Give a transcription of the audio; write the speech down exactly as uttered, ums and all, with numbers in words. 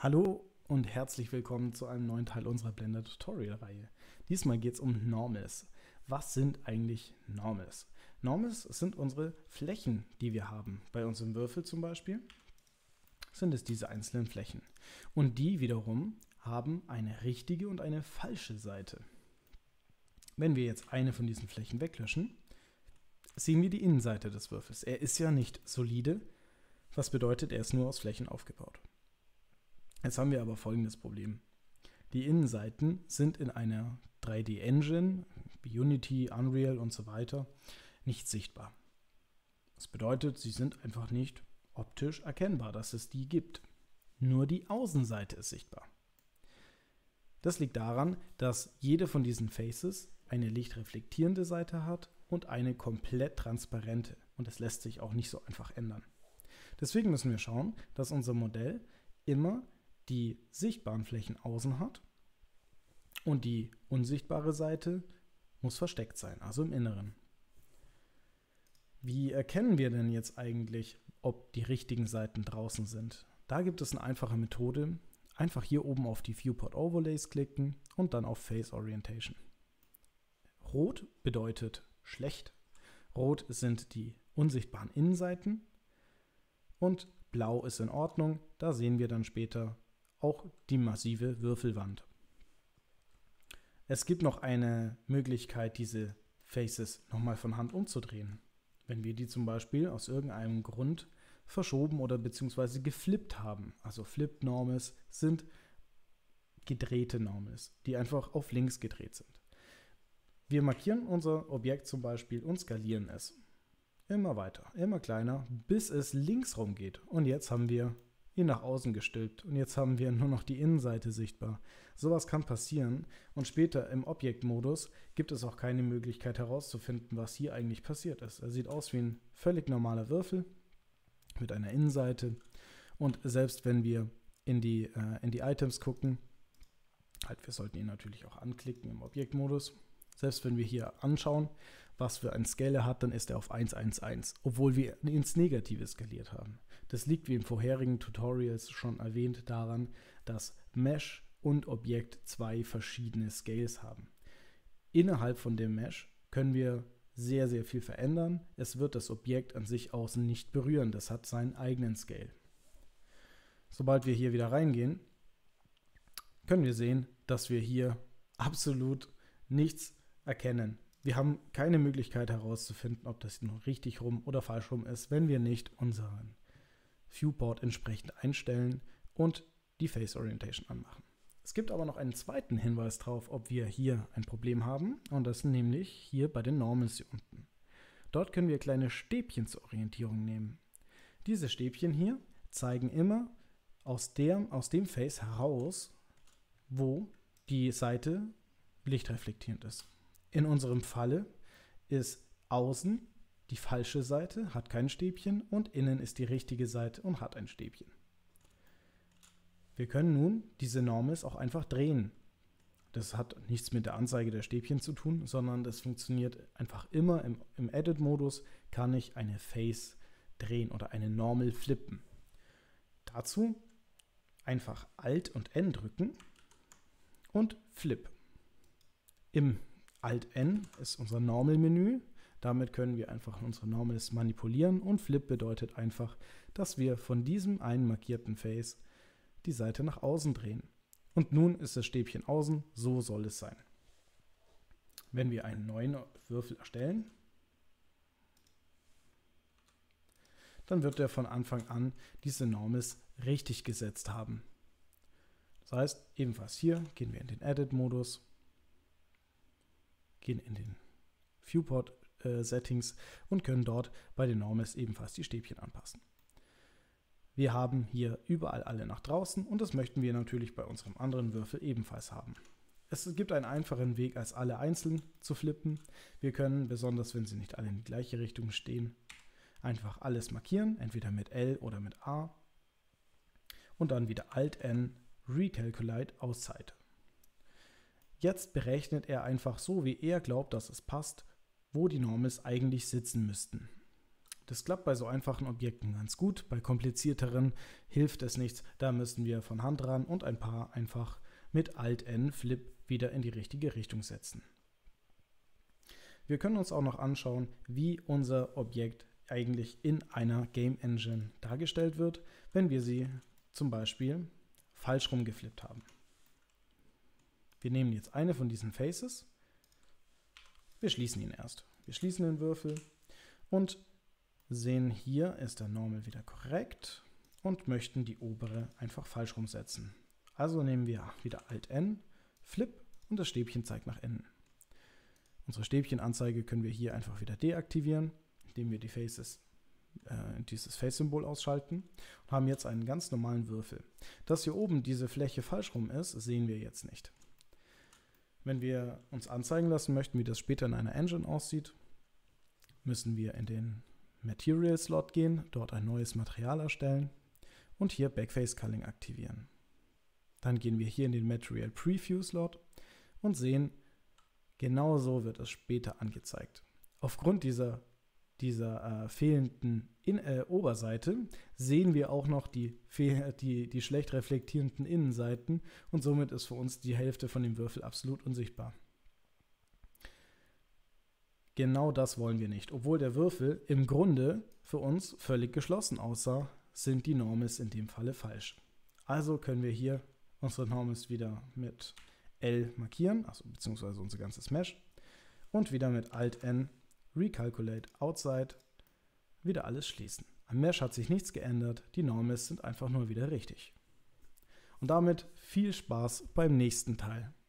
Hallo und herzlich willkommen zu einem neuen Teil unserer Blender-Tutorial-Reihe. Diesmal geht es um Normals. Was sind eigentlich Normals? Normals sind unsere Flächen, die wir haben. Bei unserem Würfel zum Beispiel sind es diese einzelnen Flächen. Und die wiederum haben eine richtige und eine falsche Seite. Wenn wir jetzt eine von diesen Flächen weglöschen, sehen wir die Innenseite des Würfels. Er ist ja nicht solide, was bedeutet, er ist nur aus Flächen aufgebaut. Jetzt haben wir aber folgendes Problem. Die Innenseiten sind in einer drei D-Engine, wie Unity, Unreal und so weiter, nicht sichtbar. Das bedeutet, sie sind einfach nicht optisch erkennbar, dass es die gibt. Nur die Außenseite ist sichtbar. Das liegt daran, dass jede von diesen Faces eine lichtreflektierende Seite hat und eine komplett transparente. Und das lässt sich auch nicht so einfach ändern. Deswegen müssen wir schauen, dass unser Modell immer die sichtbaren Flächen außen hat und die unsichtbare Seite muss versteckt sein, also im Inneren. Wie erkennen wir denn jetzt eigentlich, ob die richtigen Seiten draußen sind? Da gibt es eine einfache Methode. Einfach hier oben auf die Viewport Overlays klicken und dann auf Face Orientation. Rot bedeutet schlecht. Rot sind die unsichtbaren Innenseiten und blau ist in Ordnung. Da sehen wir dann später auch die massive Würfelwand. Es gibt noch eine Möglichkeit, diese Faces nochmal von Hand umzudrehen. Wenn wir die zum Beispiel aus irgendeinem Grund verschoben oder beziehungsweise geflippt haben. Also Flipped Normals sind gedrehte Normals, die einfach auf links gedreht sind. Wir markieren unser Objekt zum Beispiel und skalieren es. Immer weiter, immer kleiner, bis es links rum geht. Und jetzt haben wir ihn nach außen gestülpt und jetzt haben wir nur noch die Innenseite sichtbar. Sowas kann passieren und später im Objektmodus gibt es auch keine Möglichkeit herauszufinden, was hier eigentlich passiert ist. Er sieht aus wie ein völlig normaler Würfel mit einer Innenseite und selbst wenn wir in die, äh, in die Items gucken, halt, wir sollten ihn natürlich auch anklicken im Objektmodus. Selbst wenn wir hier anschauen, was für ein Scale er hat, dann ist er auf eins eins eins, obwohl wir ins Negative skaliert haben. Das liegt wie in vorherigen Tutorials schon erwähnt daran, dass Mesh und Objekt zwei verschiedene Scales haben. Innerhalb von dem Mesh können wir sehr, sehr viel verändern. Es wird das Objekt an sich außen nicht berühren. Das hat seinen eigenen Scale. Sobald wir hier wieder reingehen, können wir sehen, dass wir hier absolut nichts erkennen. Wir haben keine Möglichkeit herauszufinden, ob das nun richtig rum oder falsch rum ist, wenn wir nicht unseren Viewport entsprechend einstellen und die Face Orientation anmachen. Es gibt aber noch einen zweiten Hinweis darauf, ob wir hier ein Problem haben, und das nämlich hier bei den Normals hier unten. Dort können wir kleine Stäbchen zur Orientierung nehmen. Diese Stäbchen hier zeigen immer aus, der, aus dem Face heraus, wo die Seite lichtreflektierend ist. In unserem Falle ist außen die falsche Seite, hat kein Stäbchen, und innen ist die richtige Seite und hat ein Stäbchen. Wir können nun diese Normals auch einfach drehen. Das hat nichts mit der Anzeige der Stäbchen zu tun, sondern das funktioniert einfach immer. Im, im Edit-Modus kann ich eine Face drehen oder eine Normal flippen. Dazu einfach Alt und N drücken und Flip. Im Alt-N ist unser Normal-Menü. Damit können wir einfach unsere Normals manipulieren und Flip bedeutet einfach, dass wir von diesem einen markierten Face die Seite nach außen drehen. Und nun ist das Stäbchen außen, so soll es sein. Wenn wir einen neuen Würfel erstellen, dann wird er von Anfang an diese Normals richtig gesetzt haben. Das heißt, ebenfalls hier gehen wir in den Edit-Modus, gehen in den Viewport äh, Settings und können dort bei den Normals ebenfalls die Stäbchen anpassen. Wir haben hier überall alle nach draußen und das möchten wir natürlich bei unserem anderen Würfel ebenfalls haben. Es gibt einen einfachen Weg, als alle einzeln zu flippen. Wir können, besonders wenn sie nicht alle in die gleiche Richtung stehen, einfach alles markieren, entweder mit L oder mit A und dann wieder Alt-N, Recalculate Auszeit. Jetzt berechnet er einfach so, wie er glaubt, dass es passt, wo die Normals eigentlich sitzen müssten. Das klappt bei so einfachen Objekten ganz gut, bei komplizierteren hilft es nichts, da müssen wir von Hand ran und ein paar einfach mit Alt-N Flip wieder in die richtige Richtung setzen. Wir können uns auch noch anschauen, wie unser Objekt eigentlich in einer Game Engine dargestellt wird, wenn wir sie zum Beispiel falsch rumgeflippt haben. Wir nehmen jetzt eine von diesen Faces, wir schließen ihn erst. Wir schließen den Würfel und sehen, hier ist der Normal wieder korrekt und möchten die obere einfach falsch rumsetzen. Also nehmen wir wieder Alt-N, Flip und das Stäbchen zeigt nach innen. Unsere Stäbchenanzeige können wir hier einfach wieder deaktivieren, indem wir die Faces, äh, dieses Face-Symbol ausschalten und haben jetzt einen ganz normalen Würfel. Dass hier oben diese Fläche falsch rum ist, sehen wir jetzt nicht. Wenn wir uns anzeigen lassen möchten, wie das später in einer Engine aussieht, müssen wir in den Material-Slot gehen, dort ein neues Material erstellen und hier Backface Culling aktivieren. Dann gehen wir hier in den Material Preview-Slot und sehen, genau so wird es später angezeigt. Aufgrund dieser, dieser äh, fehlenden in, äh, Oberseite sehen wir auch noch die, die, die schlecht reflektierenden Innenseiten und somit ist für uns die Hälfte von dem Würfel absolut unsichtbar. Genau das wollen wir nicht. Obwohl der Würfel im Grunde für uns völlig geschlossen aussah, sind die Normals in dem Falle falsch. Also können wir hier unsere Normals wieder mit L markieren, also beziehungsweise unser ganzes Mesh, und wieder mit Alt-N, Recalculate Outside, wieder alles schließen. Am Mesh hat sich nichts geändert, die Normals sind einfach nur wieder richtig. Und damit viel Spaß beim nächsten Teil.